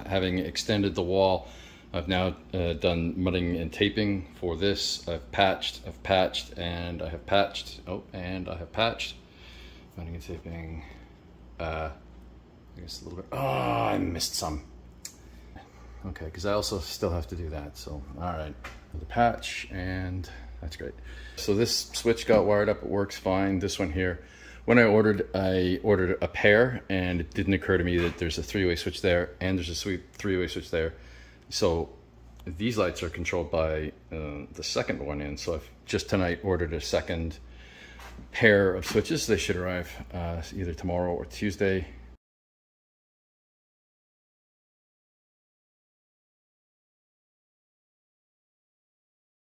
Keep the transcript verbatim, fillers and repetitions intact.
having extended the wall, I've now uh, done mudding and taping for this. I've patched, I've patched, and I have patched. Oh, and I have patched. Mudding and taping. Uh, I guess a little bit. Oh, I missed some. Okay, because I also still have to do that. So, all right, the patch, and that's great. So this switch got wired up. It works fine. This one here, when I ordered, I ordered a pair, and it didn't occur to me that there's a three-way switch there, and there's a sweep three-way switch there. So these lights are controlled by uh, the second one in. So I've just tonight ordered a second pair of switches. They should arrive uh, either tomorrow or Tuesday.